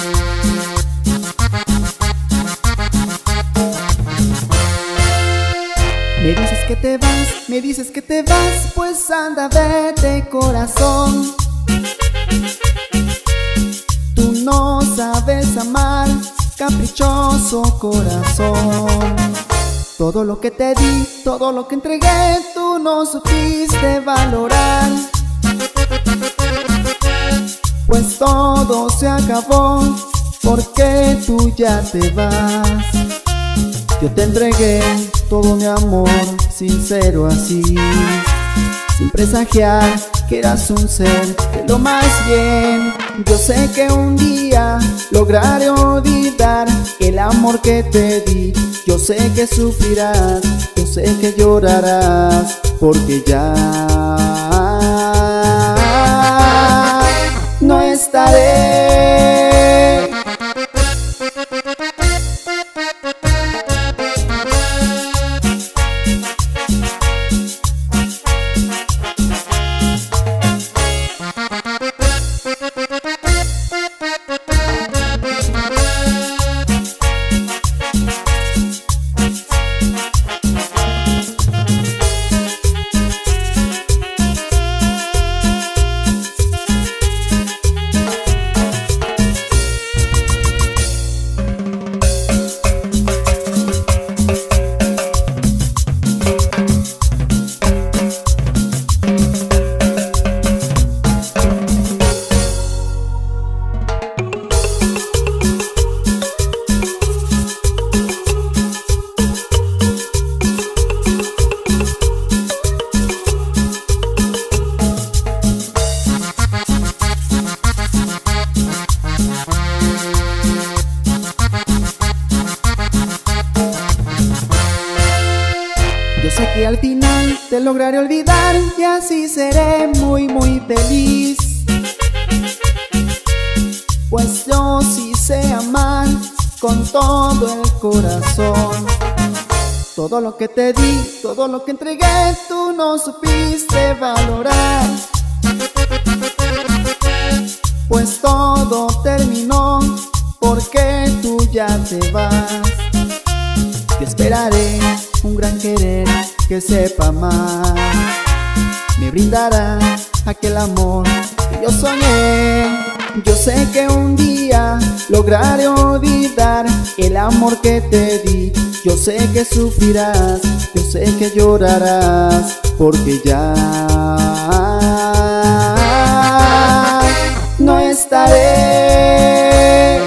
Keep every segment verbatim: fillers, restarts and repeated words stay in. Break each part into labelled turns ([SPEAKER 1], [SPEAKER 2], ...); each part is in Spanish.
[SPEAKER 1] Me dices que te vas, me dices que te vas, pues anda, vete, corazón. Tú no sabes amar, caprichoso corazón. Todo lo que te di, todo lo que entregué, tú no supiste valorar. Pues todo se acabó, porque tú ya te vas. Yo te entregué todo mi amor, sincero así, sin presagiar que eras un ser de lo más bien. Yo sé que un día lograré olvidar el amor que te di. Yo sé que sufrirás, yo sé que llorarás, porque ya no estaré. Yo sé que al final te lograré olvidar y así seré muy muy feliz. Pues yo sí sé amar con todo el corazón. Todo lo que te di, todo lo que entregué, tú no supiste valorar. Pues todo terminó, porque tú ya te vas. Te esperaré un gran querer que sepa amar. Me brindará aquel amor que yo soñé. Yo sé que un día lograré olvidar el amor que te di. Yo sé que sufrirás, yo sé que llorarás, porque ya no estaré.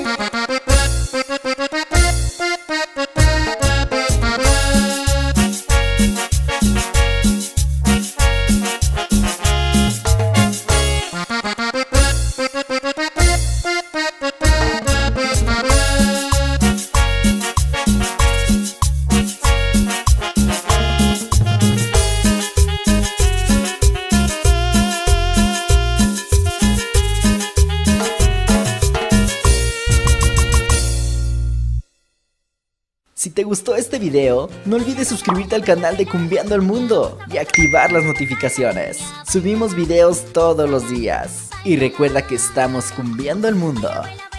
[SPEAKER 2] Si te gustó este video, no olvides suscribirte al canal de Cumbiando el Mundo y activar las notificaciones. Subimos videos todos los días. Y recuerda que estamos cumbiando el mundo.